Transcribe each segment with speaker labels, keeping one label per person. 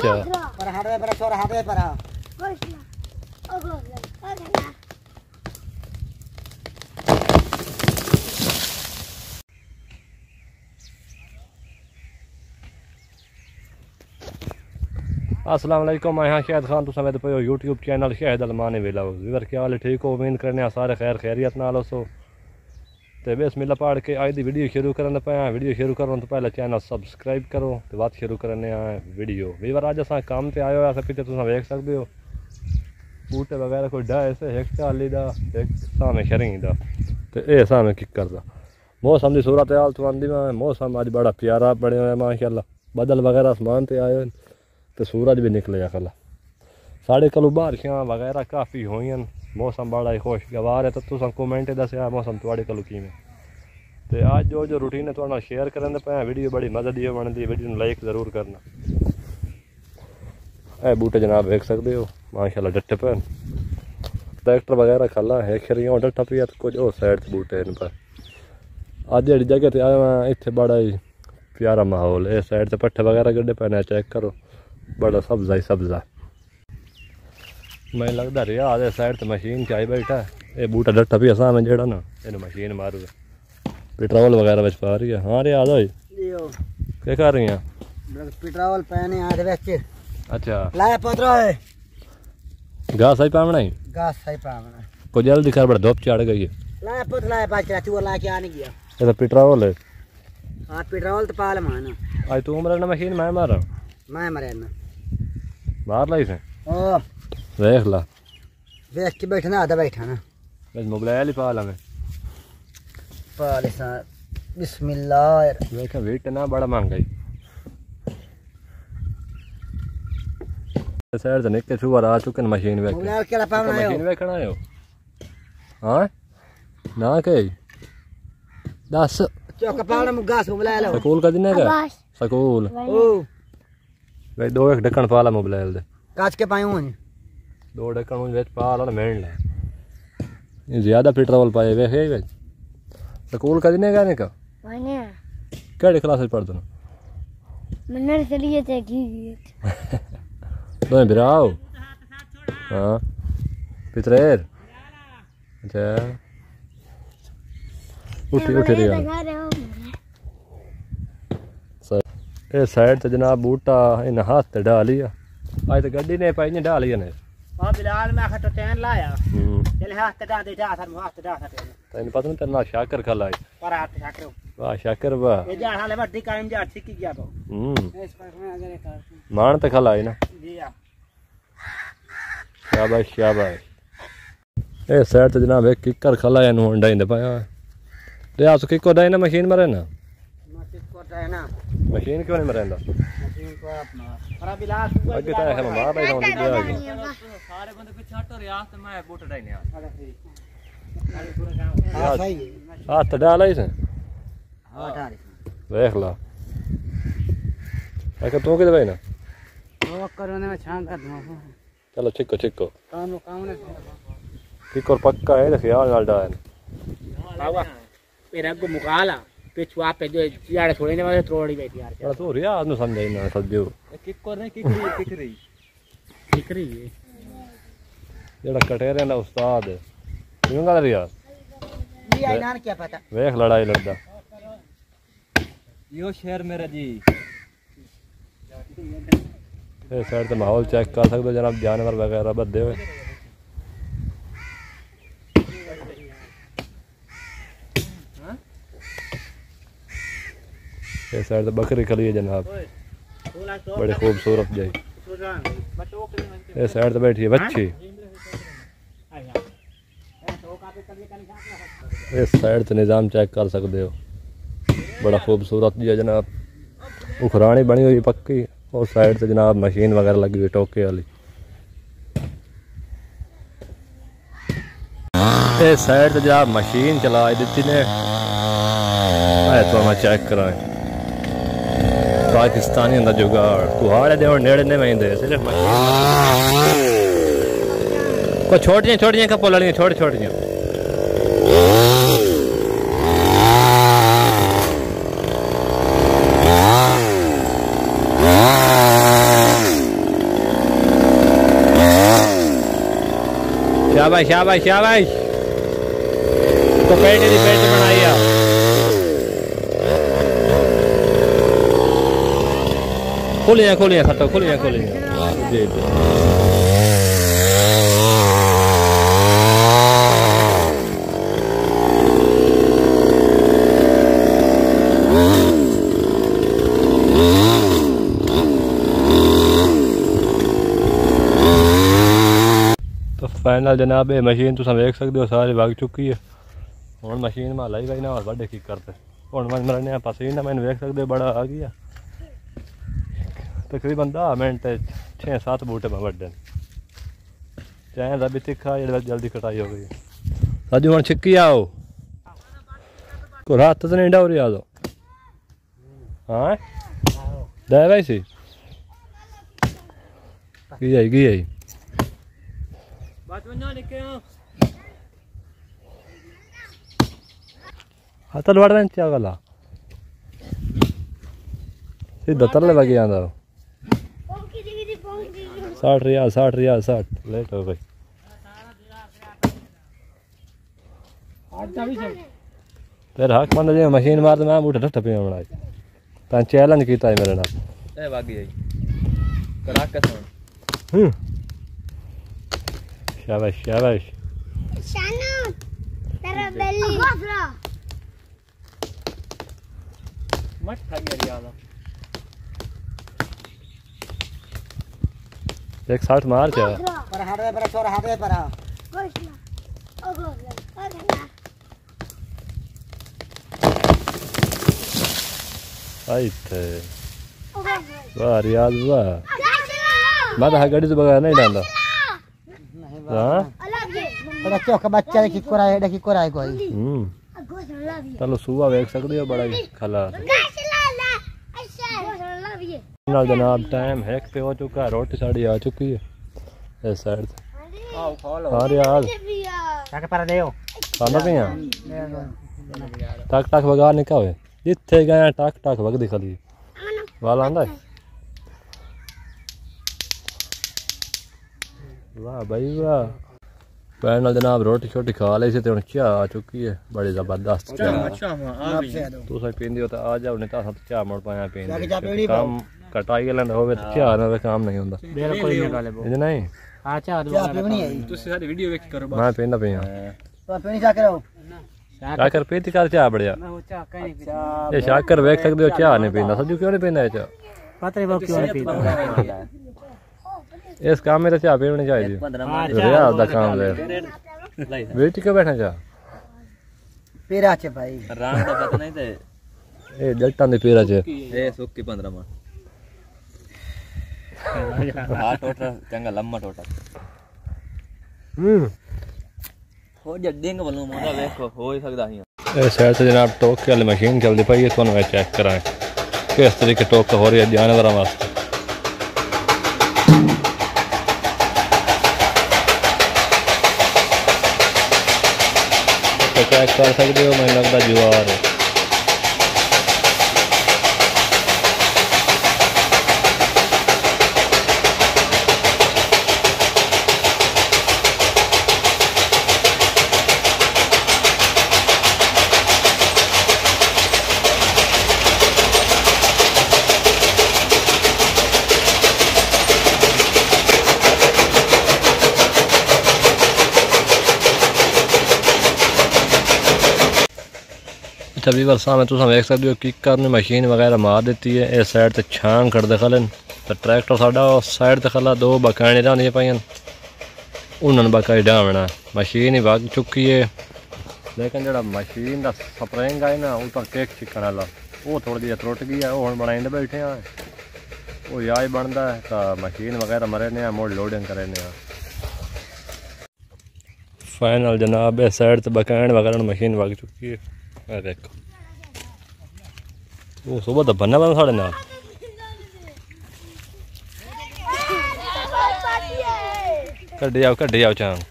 Speaker 1: अच्छा
Speaker 2: पर हाडवे पर छोरा हाडवे पर
Speaker 1: अस्सलाम वालेकुम। मैं हाँ शाहिद खान, तुम पे YouTube channel Shahid Almani vlogs. Viewer क्या हाल है? ठीक हो? उम्मीद करने सारे खैर खैरियत नाल हो। तो बिस्मिल्लाह पढ़ के अज की वीडियो शुरू करने पाया। वीडियो शुरू करो तो पहले चैनल सबसक्राइब करो। तो बात शुरू करने आए वीडियो। वीवर अज अस काम पर आए हो पिछले तुम वेख सकते हो बूटे वगैरह कोई ढाई से एक चाली का एक सामे शरिंग का तो यह सामे किकर का। मौसम की सूरत हाल तो आँदी मैं मौसम अज बड़ा प्यारा बने हुए माशाअल्लाह। बदल वगैरह आसमान से आए तो सूरज भी निकले कल। साढ़े कल बारिशां वगैरह काफ़ी हुई। मौसम बड़ा ही खुशगवार है। तो तुम कमेंट दसिया मौसम थोड़े कल किमें। तो अज जो रूटीन है थोड़ा शेयर करने पे वीडियो बड़ी मदद ही बनती। वीडियो लाइक ज़रूर करना। ए बूटे जनाब देख सकते हो माशाल्लाह डट्टे पे ट्रैक्टर वगैरह खला है खरियाँ डट्टा पिया तो कुछ और साइड से बूटे इन पर। अज जी जगह पर आया मैं इतने बड़ा ही प्यारा माहौल है। इस साइड से पट्ठे वगैरह गड्ढे पैने चेक करो बड़ा सब्जा ही सब्जा। मैं लगता रहा आधे साइड तो मशीन चाही बैठा है। ये बूटा डट्टा भी असा में जेड़ा ना इन मशीन मारू पेट्रोल वगैरह बच पा रही है। हाँ रे आ जाओ क्या कर रही हैं?
Speaker 2: पेट्रोल पैने आधे बेच।
Speaker 1: अच्छा
Speaker 2: लाया पत्रो है
Speaker 1: घास सही पावना ही
Speaker 2: घास सही पावना
Speaker 1: को जल्दी कर बड़ा धूप चढ़ गई है।
Speaker 2: लाया पत लाया बाकी चूहा ला के आने गया।
Speaker 1: ये तो पेट्रोल है।
Speaker 2: हाँ पेट्रोल तो पाल माना
Speaker 1: आज तू मरना मशीन मैं मारा
Speaker 2: मैं मरे ना
Speaker 1: बाहर लाई से
Speaker 2: ओ
Speaker 1: देख ला
Speaker 2: देख के बैठना आधा बैठा ना
Speaker 1: बस मोबाइल ही पाला मैं
Speaker 2: पाले सा बिस्मिल्लाह
Speaker 1: देखा वेट ना बड़ा महंगा ही साइड से निकल छुआ आ चुके मशीन वेख
Speaker 2: मोबाइल केड़ा पावना है
Speaker 1: मशीन वेखना आयो। हां ना के दस
Speaker 2: चौक पावना मुगास मोबाइल लो
Speaker 1: स्कूल का दिन का स्कूल
Speaker 2: ओ
Speaker 1: भाई दो एक ढक्कन पाला मोबाइल दे
Speaker 2: काच के पायूं ने
Speaker 1: दो ढक्कन उन वेच पाला ना मेन ला ये ज्यादा पेट्रोल पाए वेखे वे स्कूल का दिन का ने का
Speaker 3: मैंने
Speaker 1: केड़ी क्लास में पढ़दो ना
Speaker 3: मैंने चलिए थे की
Speaker 1: तो बिराओ हां पितरेर अच्छा उठी उठी रही ये साइड तो जनाब बूटा इन हाथ ते डाल लिया आज तो गड्डी ने पाई ने डाल लिया ने।
Speaker 2: हां बिलाल मैं खट टैन लाया चल हाथ ते डाल दे हाथ ते
Speaker 1: तैन पता नहीं तेना शाकर खा लाई
Speaker 2: पर हाथ शाकर
Speaker 1: वाह शाकर वाह
Speaker 2: ये जा हाले बड़ी कायम जा ठीक गया तो इस पर मैं अगर कर
Speaker 1: मान ते खा लाई ना
Speaker 2: जी हां
Speaker 1: शाबाश शाबाश। ए साइड तो जनाब एक किकर खा लाया नु अंडा इंदे पाया ते आसो किको दाई ना मशीन मरे ना
Speaker 2: है ना
Speaker 1: मशीन क्यों नहीं मरेंदा
Speaker 2: मशीन को अपना खरा बिलास
Speaker 1: आगे तो है मार रहा हूं दिया आ
Speaker 4: सारे बंदे पीछे हटो रियाज तो मैं बूट डाइने आ
Speaker 2: हां सही
Speaker 1: हाथ डाला इसे
Speaker 2: हां डाल
Speaker 1: देख ला अगर तू के भाई ना
Speaker 2: वो करने में छांग कर दूं
Speaker 1: चलो चिक्को चिक्को
Speaker 2: काम ने
Speaker 1: चिक्को पक्का है तो ख्याल नाल डाल
Speaker 2: बाबा मेरा को मुकाला पिछवा पे जो यार छोड़ने वाले त्रोड़ी बैठी यार
Speaker 1: बड़ा तो रियाज नु समझाई ना सदियो
Speaker 4: किक नहीं किकरी
Speaker 1: जेड़ा कटेरे ना उस्ताद क्यों गल रियाज
Speaker 2: जी आईनान क्या पता
Speaker 1: देख लड़ाई लड़दा
Speaker 4: यो शेर मेरा जी
Speaker 1: ये साइड ते माहौल चेक कर सकते हो जनाब जानवर वगैरह बदे हुए ये साइड तो बकरी खली है जनाब बड़ी खूबसूरत जाई। ये साइड तो बैठी है बच्ची। इस साइड से निज़ाम चेक कर सकते हो बड़ा खूबसूरत जी है जनाब। उखरानी बनी हुई पक्की और साइड से जनाब मशीन वगैरह लगी हुई टोके वाली। ये साइड से जनाब मशीन चला दी ने तो मैं चेक कराएं पाकिस्तानी अंदर जुगाड़ कुहाड़े दे और नेड़े ने मैं दे सिर्फ को छोटियां कपो लड़ियां छोटियां शाबाश शाबाश शाबाश तो पेट दी पेट बनाई आ खोलियां खट्टो खोलियां जी तो फाइनल जनाब ये मशीन तुम वेख सकते हो सारी वग चुकी है हूँ मशीन में लाई गई ना और बड़े की करते हूँ मैं मरने पसीना मैंने वेख सकते बड़ा आ गया तकरीबन 10 मिनट 6-7 बूटे में वड्डे चाहे भी तिखा जल्दी कटाई हो गई राजू हम छिक्की आओ को रात तो नहीं डाउरी आ दो हाँ दे भाई सी की आई हाँ तल वड़ क्या गला सीधा तले लगी आंदा 60 रियाल 60 लेट हो गई तेरे हक मंद जी मशीन मार तो मैं बूटे ठट्ठ पे बनाई तैं चैलेंज किया है मेरे नाल ए वागी आई करा के सुन शाबाश शाबाश
Speaker 3: शानू तेरा बेली
Speaker 4: मत खाइए यार
Speaker 1: एक 60 मार क्या
Speaker 2: पर हाथे पर छोरा हाथे पर
Speaker 1: आई थे वाह रियाज वाह मैं तो गाड़ी से बगैर नहीं डालता हां
Speaker 2: बड़ा चौक बच्चा की कोराए कोई
Speaker 1: चलो सुबह देख सकते हो बड़ा ही खला ना जनाब टाइम हैक पे हो चुका है रोटी साड़ी आ चुकी है इस साइड से
Speaker 4: आओ खा लो
Speaker 1: हाँ रियाज
Speaker 2: ताके पर देओ
Speaker 1: खाना पिया टक टक वगा निका हुए जिथे गए टक टक वग दिखा ली वाल आंदा है वाह भाई वाह पैनल जनाब रोटी छोटी खा ली सी ते हुन चाह आ चुकी है बड़ी जबरदस्त चाह तू सही पींदी हो तो आ जाओ नहीं तो सब चाह मुड़ पाया पींदी काम कटाई के लेंदा होवे तो चाह ना काम नहीं हुंदा
Speaker 2: बिल्कुल नहीं गाले बो
Speaker 1: नहीं
Speaker 2: हां चाह पीवनी है
Speaker 4: तुसी सारी वीडियो देख करो
Speaker 1: मैं पींदा पिया
Speaker 2: तो पीनी जा करो
Speaker 1: शाकर पीती कर चाह बढ़िया ये शाकर वेख सकते हो चाह नहीं पींदा सजू क्यों नहीं पींदा चाह
Speaker 2: पता नहीं वो क्यों नहीं पीता
Speaker 1: इस काम में तो चाह पीनी चाहिए रियाज दा काम ले वेट के बैठा चाह
Speaker 2: पेरा चे भाई
Speaker 4: राम दा पता नहीं ते
Speaker 1: ए जट्टां दे पेरा च
Speaker 4: ए सुक्की 15 मन हां टोटा चंगा लम्मा टोटा हो जड्डिंग वालों मोदा देखो हो ही सकदा ही
Speaker 1: ए साइड से जनाब टोक के वाली मशीन चलती पई है तुहानू मैं चेक कराएं किस तरीके टोक हो रही है जानवरों वास्ते तो चेक कर सकते हो मैंने लगता जुआर है अच्छा वीवर सामने तुम देख सकते हो किकर ने मशीन वगैरह मार देती है इस साइड से छांग कर दखलन तो ट्रैक्टर साडा उस साइड से खला दो बकाने रहंदी पाइन उन्होंने बकाई डावना मशीन ही वग चुकी है लेकिन जो मशीन का स्प्रिंग है ना ऊपर केक चिकन वाला वो थोड़ी जी त्रुट गई है वो हम बनाई बैठे हैं वो या ही बनता है तो मशीन वगैरह मरे ने मोड़ लोडिंग करे ने फाइनल जनाब इस साइड से बकान वगैरह मशीन वग चुकी है देखो वो सुबह तो बनना बना साढ़े नाल कड्डी आओ चांग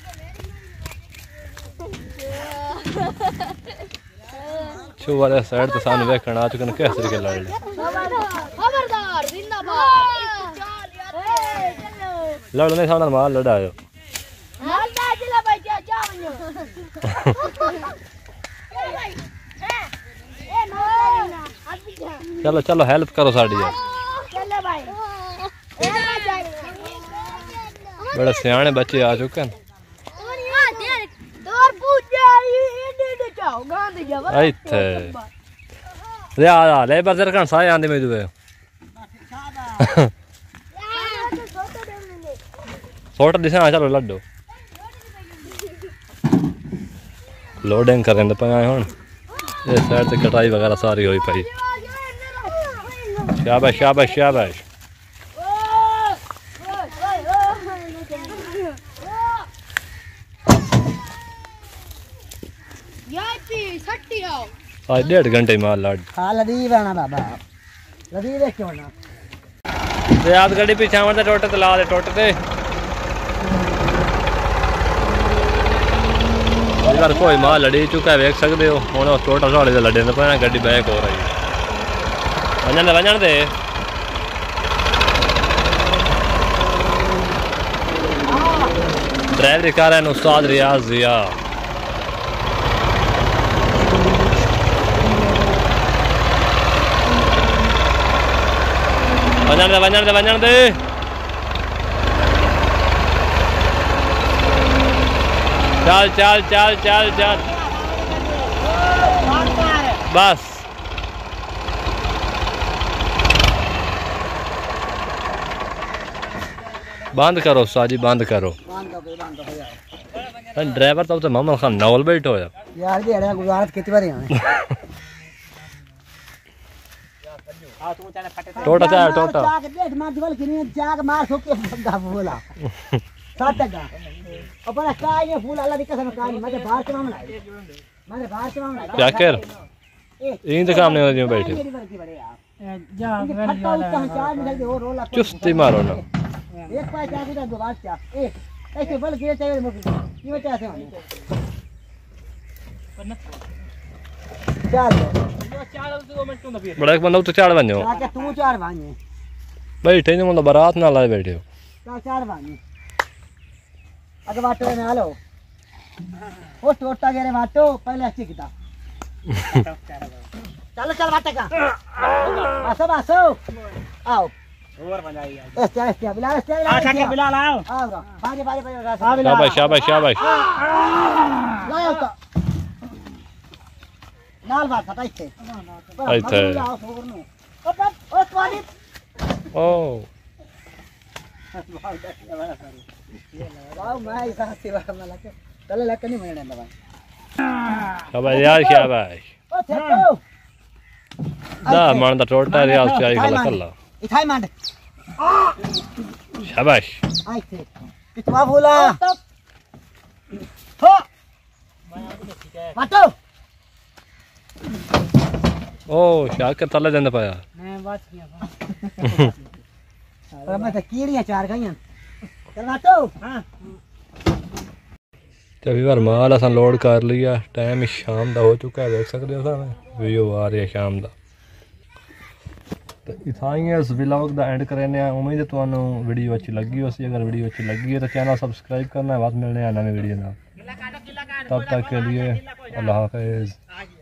Speaker 1: छू वाले साइड तो सामने वेखण आ चुके किस तरीके लड़ लड़ नहीं सामने माल लड़ायो चलो चलो हेल्प करो साड़ी यार।
Speaker 3: चलो भाई
Speaker 1: बड़े सियाने बच्चे आ चुके हैं। इत्थे लेबर जरकन साए आंदे में दुए फोटो दिसा चलो लड्डो लोडिंग करें पे हुन ये साइड से कटाई वगैरह सारी हुई पई। शाबाश शाबाश शाबाश। आज 1.5 घंटे माल लाड
Speaker 2: लदी बना बाबा लदी देख क्यों ना
Speaker 1: याद गड्डी पीछे आवन टोटे ते ला दे टोटे ते इधर कोई माल लड़ी चुका है देख सकते हो हुन टोटा साले दे लड़े ने पे गड्डी बैक हो रही है। वजन दे ड्राइवरी कर रहे हैं उस्ताद रियाज जिया। वजन दे चल चल चल चल चल बस बंद करो साजी बंद करो। ड्राइवर तो मोहम्मद खान नवल बैठो यार
Speaker 2: गुजारत कितनी बारी
Speaker 1: टोटा चाहे टोटा क्या कर इन काम नहीं होती बैठे चुस्ती मारो ना बड़ा एक बंदा तो चार बन जाओ बैठे नहीं मतलब बारात ना लाए बैठे हो
Speaker 2: अगर बाटो में आलो वो टोटा गेरे बाटो पहले अच्छी किता चलो चल बाटे का आसो आसो आओ और बनाई एस्ते बिलाल आओ बाजे
Speaker 1: शाबाश शाबाश शाबाश
Speaker 2: लाओ तो नाल बात हटाई थे
Speaker 1: आइते
Speaker 2: ओ स्वादी
Speaker 1: ओ
Speaker 2: वाओ मैं ऐसा सेवा करना लगे चले लेके नहीं मिलने दवा
Speaker 1: शाबाश यार शाबाश
Speaker 2: ओ थेतो
Speaker 1: दा मान दा टोटा रियाज चाय खला खला
Speaker 2: इथाई मांड
Speaker 1: शाबाश
Speaker 2: आई थे कितना बोला हो बाटो
Speaker 1: ओ शाकर तले देंदा पाया
Speaker 2: मैं बात किया और मैं तो कीड़ियां चार गईयां चल बाटो हां
Speaker 1: कभी बार माल असा लोड कर लिया टाइम शाम का हो चुका है देख सकते हो सामने वीडियो आ रही है शाम का तो इतना इस व्लॉग का एंड करने उम्मीद है तुहानू वीडियो अच्छी लगी हो अगर वीडियो अच्छी लगी है तो चैनल सब्सक्राइब करना है। बाद मिलने नई वीडियो ना तब तक के लिए अल्लाह हाफिज़।